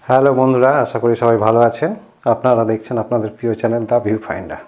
Hello বন্ধুরা, আশা করি সবাই ভালো আছেন। আপনারা দেখছেন আপনাদের প্রিয় চ্যানেল দ্য ভিউ ফাইন্ডার।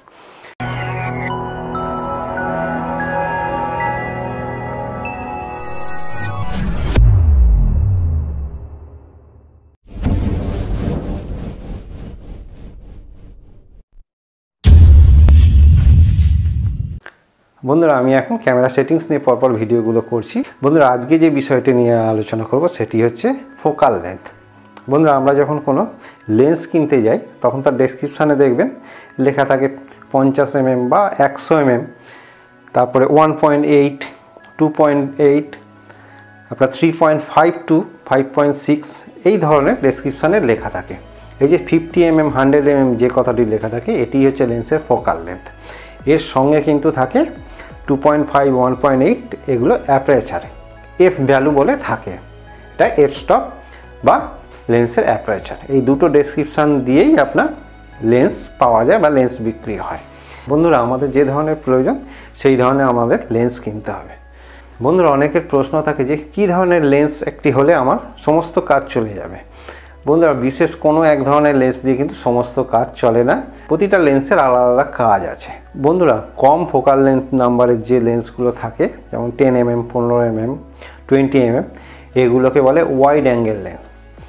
বন্ধুরা, আমি এখন ক্যামেরা সেটিংস নিয়ে পরপর ভিডিওগুলো করছি। বন্ধুরা, আজকে যে বিষয়টি নিয়ে আলোচনা করব সেটি হচ্ছে ফোকাল লেন্থ। বন্ধুরা, আমরা যখন কোনো লেন্স কিনতে যাই তখন তার ডেসক্রিপশানে দেখবেন লেখা থাকে 50 mm বা 100 mm, তারপরে 1.8, 2.8, আপনার 3.5 to 5.6 এই ধরনের ডেসক্রিপশানে লেখা থাকে। এই যে 50 mm, 100 mm যে কথাটি লেখা থাকে এটি হচ্ছে লেন্সের ফোকাল লেন্থ। এর সঙ্গে কিন্তু থাকে 2.5, 1.8 এগুলো অ্যাপারেচার এফ ভ্যালু বলে থাকে। এটা এফ স্টপ বা লেন্সের অ্যাপারেচার। এই দুটো ডেসক্রিপশান দিয়েই আপনার লেন্স পাওয়া যায় বা লেন্স বিক্রি হয়। বন্ধুরা, আমাদের যে ধরনের প্রয়োজন সেই ধরনের আমাদের লেন্স কিনতে হবে। বন্ধুরা, অনেকের প্রশ্ন থাকে যে কী ধরনের লেন্স একটি হলে আমার সমস্ত কাজ চলে যাবে। বন্ধুরা, বিশেষ কোনো এক ধরনের লেন্স দিয়ে কিন্তু সমস্ত কাজ চলে না। প্রতিটা লেন্সের আলাদা আলাদা কাজ আছে। বন্ধুরা, কম ফোকাল লেন্থ নাম্বারের যে লেন্সগুলো থাকে যেমন 10 mm, 15 mm, 20 mm এগুলোকে বলে ওয়াইড অ্যাঙ্গেল লেন্স।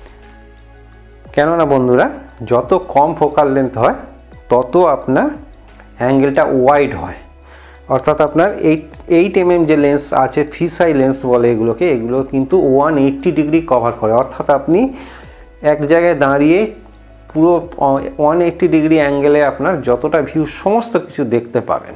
কেননা বন্ধুরা, যত কম ফোকাল লেন্থ হয় তত আপনার অ্যাঙ্গেলটা ওয়াইড হয়। অর্থাৎ আপনার 8 mm যে লেন্স আছে, ফিশাই লেন্স বলে এগুলোকে, এগুলো কিন্তু 180 ডিগ্রি কভার করে। অর্থাৎ আপনি এক জায়গায় দাঁড়িয়ে পুরো 180 ডিগ্রি অ্যাঙ্গেলে আপনার যতটা ভিউ সমস্ত কিছু দেখতে পাবেন।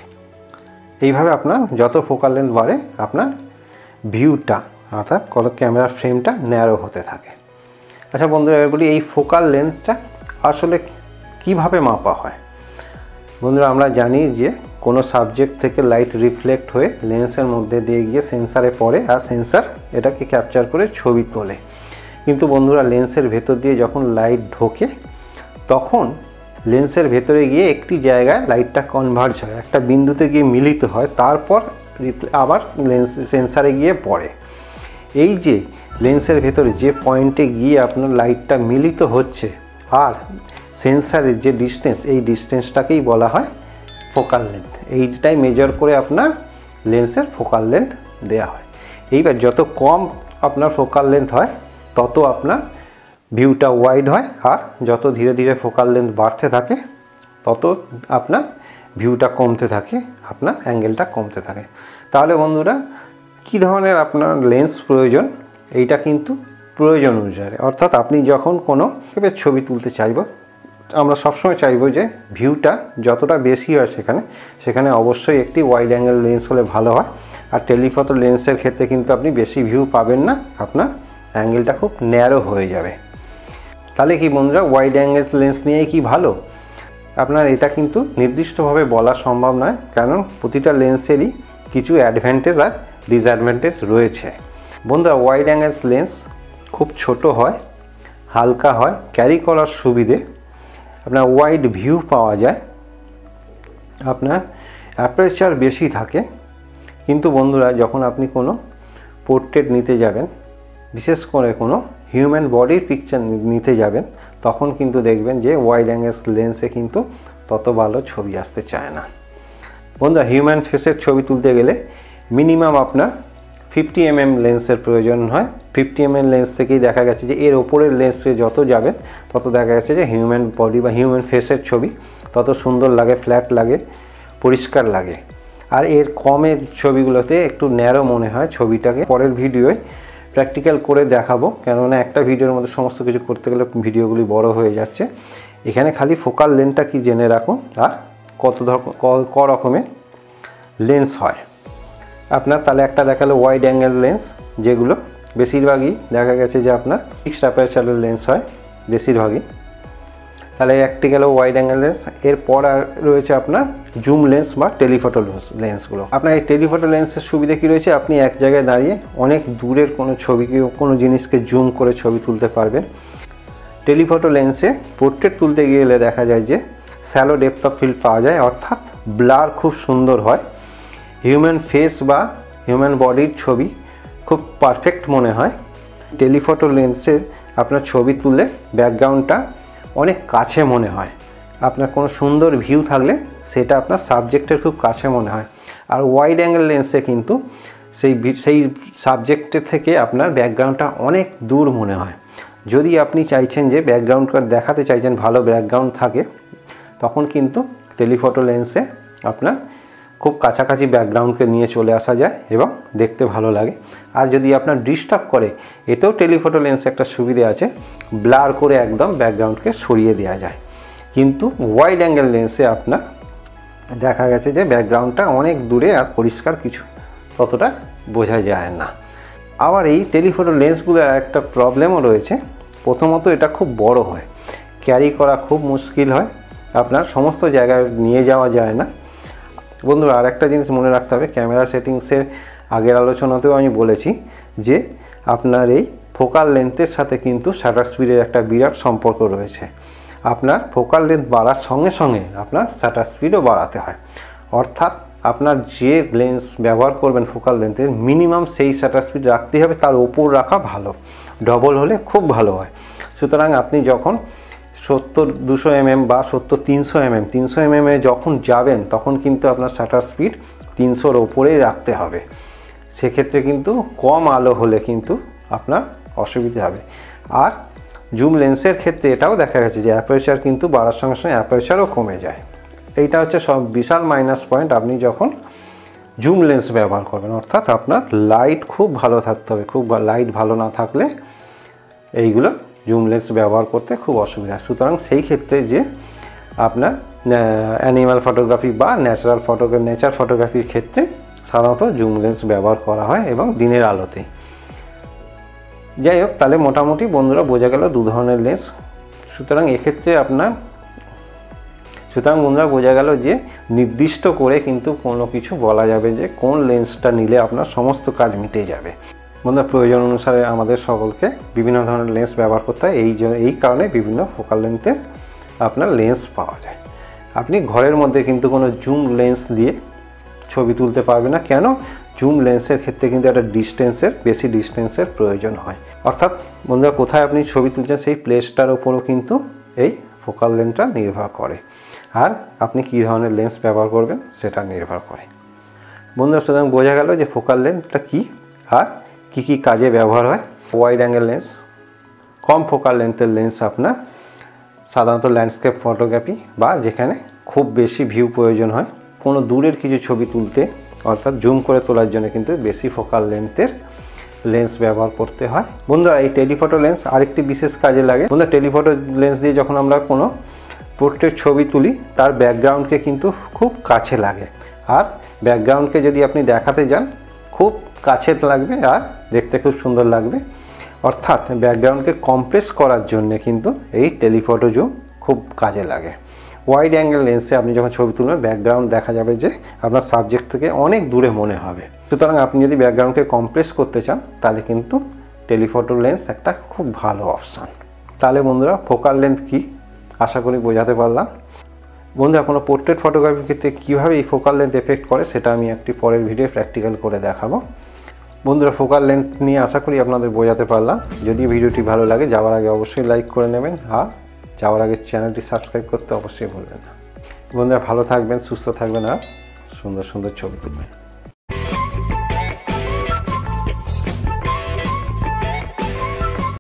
এইভাবে আপনার যত ফোকাল লেন্থ বাড়ে আপনার ভিউটা অর্থাৎ ক্যামেরার ফ্রেমটা ন্যারো হতে থাকে। আচ্ছা বন্ধুরা, এবার বলি এই ফোকাল লেন্থটা আসলে কিভাবে মাপা হয়। বন্ধুরা, আমরা জানি যে কোনো সাবজেক্ট থেকে লাইট রিফ্লেক্ট হয়ে লেন্সের মধ্যে দিয়ে গিয়ে সেন্সারে পড়ে আর সেন্সার এটাকে ক্যাপচার করে ছবি তোলে। কিন্তু বন্ধুরা, লেন্সের ভেতর দিয়ে যখন লাইট ঢোকে তখন লেন্সের ভেতরে গিয়ে একটি জায়গায় লাইটটা কনভার্জ হয়, একটা বিন্দুতে গিয়ে মিলিত হয়, তারপর আবার সেন্সারে গিয়ে পড়ে। এই যে লেন্সের ভেতরে যে পয়েন্টে গিয়ে আপনার লাইটটা মিলিত হচ্ছে আর সেন্সারের যে ডিস্টেন্স, এই ডিস্টেন্সটাকেই বলা হয় ফোকাল লেন্থ। এইটাই মেজার করে আপনার লেন্সের ফোকাল লেন্থ দেওয়া হয়। এইবার যত কম আপনার ফোকাল লেন্থ হয় তত আপনার ভিউটা ওয়াইড হয়, আর যত ধীরে ধীরে ফোকাল লেন্থ বাড়তে থাকে তত আপনার ভিউটা কমতে থাকে, আপনার অ্যাঙ্গেলটা কমতে থাকে। তাহলে বন্ধুরা, কী ধরনের আপনার লেন্স প্রয়োজন এইটা কিন্তু প্রয়োজন অনুসারে, অর্থাৎ আপনি যখন কোনো ছবি তুলতে চাইব, আমরা সবসময় চাইব যে ভিউটা যতটা বেশি হয় সেখানে অবশ্যই একটি ওয়াইড অ্যাঙ্গেল লেন্স হলে ভালো হয়। আর টেলিফটো লেন্সের ক্ষেত্রে কিন্তু আপনি বেশি ভিউ পাবেন না, আপনার অ্যাঙ্গেলটা খুব ন্যারো হয়ে যাবে। তাহলে কি বন্ধুরা, ওয়াইড অ্যাঙ্গেল লেন্স নিয়েই কি ভালো? আপনার এটা কিন্তু নির্দিষ্টভাবে বলা সম্ভব নয়, কারণ প্রতিটা লেন্সেরই কিছু অ্যাডভান্টেজ আর ডিসঅ্যাডভান্টেজ রয়েছে। বন্ধুরা, ওয়াইড অ্যাঙ্গেল লেন্স খুব ছোট হয়, হালকা হয়, ক্যারি করার সুবিধে, আপনার ওয়াইড ভিউ পাওয়া যায়, আপনার অ্যাপারচার বেশি থাকে। কিন্তু বন্ধুরা, যখন আপনি কোনো পোর্ট্রেট নিতে যাবেন, বিশেষ করে কোনো হিউম্যান বডির পিকচার নিতে যাবেন, তখন কিন্তু দেখবেন যে ওয়াইড অ্যাঙ্গেল লেন্সে কিন্তু তত ভালো ছবি আসতে চায় না। বন্ধুরা, হিউম্যান ফেসের ছবি তুলতে গেলে মিনিমাম আপনার 50 mm লেন্সের প্রয়োজন হয়। 50 mm লেন্স থেকেই দেখা গেছে যে এর ওপরের লেন্সে যত যাবেন তত দেখা গেছে যে হিউম্যান বডি বা হিউম্যান ফেসের ছবি তত সুন্দর লাগে, ফ্ল্যাট লাগে, পরিষ্কার লাগে। আর এর কমের ছবিগুলোতে একটু ন্যারো মনে হয় ছবিটাকে। পরের ভিডিওয় প্র্যাকটিক্যাল করে দেখাবো, কেননা একটা ভিডিওর মধ্যে সমস্ত কিছু করতে গেলে ভিডিওগুলি বড় হয়ে যাচ্ছে। এখানে খালি ফোকাল লেন্থটা কি জেনে রাখুন আর ক রকমের লেন্স হয় আপনার। তাহলে একটা দেখালো ওয়াইড অ্যাঙ্গেল লেন্স, যেগুলো বেশিরভাগই দেখা গেছে যে আপনার ফিক্সড অ্যাপারচারের লেন্স হয় বেশিরভাগই। তাহলে একটি গেল ওয়াইড অ্যাঙ্গেল লেন্স। এরপর আর রয়েছে আপনার জুম লেন্স বা টেলিফটো লেন্সগুলো। আপনার এই টেলিফটো লেন্সের সুবিধা কী রয়েছে, আপনি এক জায়গায় দাঁড়িয়ে অনেক দূরের কোনো ছবিকে, কোনো জিনিসকে জুম করে ছবি তুলতে পারবেন। টেলিফটো লেন্সে পোর্ট্রেট তুলতে গেলে দেখা যায় যে শ্যালো ডেপথ অফ ফিল্ড পাওয়া যায়, অর্থাৎ ব্লার খুব সুন্দর হয়। হিউম্যান ফেস বা হিউম্যান বডির ছবি খুব পারফেক্ট মনে হয়। টেলিফটো লেন্সের আপনার ছবি তুলে ব্যাকগ্রাউন্ডটা অনেক কাছে মনে হয়। আপনার কোনো সুন্দর ভিউ থাকলে সেটা আপনার সাবজেক্টের খুব কাছে মনে হয়। আর ওয়াইড অ্যাঙ্গেল লেন্সে কিন্তু সেই সাবজেক্টের থেকে আপনার ব্যাকগ্রাউন্ডটা অনেক দূর মনে হয়। যদি আপনি চাইছেন যে ব্যাকগ্রাউন্ডটা দেখাতে চাইছেন ভালো ব্যাকগ্রাউন্ড থাকে, তখন কিন্তু টেলিফটো লেন্সে আপনার খুব কাছাকাছি ব্যাকগ্রাউন্ডকে নিয়ে চলে আসা যায় এবং দেখতে ভালো লাগে। আর যদি আপনার ডিস্টার্ব করে, এতেও টেলিফটো লেন্সে একটা সুবিধা আছে, ব্লার করে একদম ব্যাকগ্রাউন্ডকে সরিয়ে দেওয়া যায়। কিন্তু ওয়াইড অ্যাঙ্গেল লেন্সে আপনার দেখা গেছে যে ব্যাকগ্রাউন্ডটা অনেক দূরে আর পরিষ্কার কিছু ততটা বোঝা যায় না। আবার এই টেলিফটো লেন্সগুলোর একটা প্রবলেমও রয়েছে। প্রথমত এটা খুব বড় হয়, ক্যারি করা খুব মুশকিল হয়, আপনার সমস্ত জায়গায় নিয়ে যাওয়া যায় না। বন্ধুরা, আর একটা জিনিস মনে রাখতে হবে, ক্যামেরা সেটিংসের আগের আলোচনাতেও আমি বলেছি যে আপনার এই ফোকাল লেন্থের সাথে কিন্তু শাটার স্পিডের একটা বিরাট সম্পর্ক রয়েছে। আপনার ফোকাল লেন্থ বাড়ার সঙ্গে সঙ্গে আপনার শাটার স্পিডও বাড়াতে হয়। অর্থাৎ আপনার যে লেন্স ব্যবহার করবেন ফোকাল লেন্থের মিনিমাম সেই শাটার স্পিড রাখতে হবে, তার ওপর রাখা ভালো, ডবল হলে খুব ভালো হয়। সুতরাং আপনি যখন 70-200 mm বা 70-300 mm 300 mm যখন যাবেন, তখন কিন্তু আপনার শাটার স্পিড 300-র ওপরেই রাখতে হবে। সেক্ষেত্রে কিন্তু কম আলো হলে কিন্তু আপনার অসুবিধা হবে। আর জুম লেন্সের ক্ষেত্রে এটাও দেখা গেছে যে অ্যাপারচার কিন্তু বাড়ার সঙ্গে সঙ্গে অ্যাপারচারও কমে যায়। এইটা হচ্ছে সব বিশাল মাইনাস পয়েন্ট আপনি যখন জুম লেন্স ব্যবহার করবেন। অর্থাৎ আপনার লাইট খুব ভালো থাকতে হবে, খুব লাইট ভালো না থাকলে এইগুলো জুম লেন্স ব্যবহার করতে খুব অসুবিধা। সুতরাং সেই ক্ষেত্রে যে আপনার অ্যানিম্যাল ফটোগ্রাফি বা নেচার ফটোগ্রাফির ক্ষেত্রে সাধারণত জুম লেন্স ব্যবহার করা হয় এবং দিনের আলোতে। যাই হোক, তাহলে মোটামুটি বন্ধুরা বোঝা গেল দু ধরনের লেন্স। সুতরাং বন্ধুরা বোঝা গেল যে নির্দিষ্ট করে কিন্তু কোনো কিছু বলা যাবে যে কোন লেন্সটা নিলে আপনার সমস্ত কাজ মিটে যাবে। বন্ধুরা, প্রয়োজন অনুসারে আমাদের সকলকে বিভিন্ন ধরনের লেন্স ব্যবহার করতে হয়। এই কারণে বিভিন্ন ফোকাল লেন্থের আপনার লেন্স পাওয়া যায়। আপনি ঘরের মধ্যে কিন্তু কোনো জুম লেন্স দিয়ে ছবি তুলতে পারবেন না। কেন? জুম লেন্সের ক্ষেত্রে কিন্তু একটা বেশি ডিস্টেন্সের প্রয়োজন হয়। অর্থাৎ বন্ধুরা, কোথায় আপনি ছবি তুলছেন সেই প্লেসটার ওপরও কিন্তু এই ফোকাল লেন্থটা নির্ভর করে, আর আপনি কী ধরনের লেন্স ব্যবহার করবেন সেটা নির্ভর করে। বন্ধুরা, সুতরাং বোঝা গেল যে ফোকাল লেন্থটা কী আর কী কী কাজে ব্যবহার হয়। ওয়াইড অ্যাঙ্গেল লেন্স, কম ফোকাল লেন্থের লেন্স আপনার সাধারণত ল্যান্ডস্কেপ ফটোগ্রাফি বা যেখানে খুব বেশি ভিউ প্রয়োজন হয়, কোনো দূরের কিছু ছবি তুলতে অর্থাৎ জুম করে তোলার জন্য কিন্তু বেশি ফোকাল লেন্থের লেন্স ব্যবহার করতে হয়। বন্ধুরা, এই টেলিফটো লেন্স আরেকটি বিশেষ কাজে লাগে। বন্ধুরা, টেলিফটো লেন্স দিয়ে যখন আমরা কোনো পোর্ট্রেট ছবি তুলি, তার ব্যাকগ্রাউন্ডকে কিন্তু খুব কাছে লাগে। আর ব্যাকগ্রাউন্ডকে যদি আপনি দেখাতে যান, খুব কাছে লাগবে আর দেখতে খুব সুন্দর লাগবে। অর্থাৎ ব্যাকগ্রাউন্ডকে কম্প্রেস করার জন্য কিন্তু এই টেলিফটো জুম খুব কাজে লাগে। ওয়াইড অ্যাঙ্গেল লেন্সে আপনি যখন ছবি তুলবেন, ব্যাকগ্রাউন্ড দেখা যাবে যে আপনার সাবজেক্ট থেকে অনেক দূরে মনে হবে। সুতরাং আপনি যদি ব্যাকগ্রাউন্ডকে কম্প্রেস করতে চান, তাহলে কিন্তু টেলিফটো লেন্স একটা খুব ভালো অপশান। তাহলে বন্ধুরা, ফোকাল লেন্থ কী আশা করি বোঝাতে পারলাম। বন্ধুরা, কোনো পোর্ট্রেট ফটোগ্রাফির ক্ষেত্রে কীভাবে এই ফোকাল লেন্থ এফেক্ট করে সেটা আমি একটি পরের ভিডিও প্র্যাকটিক্যাল করে দেখাবো। বন্ধুরা, ফোকাল লেন্থ নিয়ে আশা করি আপনাদের বোঝাতে পারলাম। যদি ভিডিওটি ভালো লাগে, যাওয়ার আগে অবশ্যই লাইক করে নেবেন, আর যাওয়ার আগে চ্যানেলটি সাবস্ক্রাইব করতে অবশ্যই ভুলবেন না। বন্ধুরা, ভালো থাকবেন, সুস্থ থাকবেন আর সুন্দর সুন্দর ছবি তুলবেন।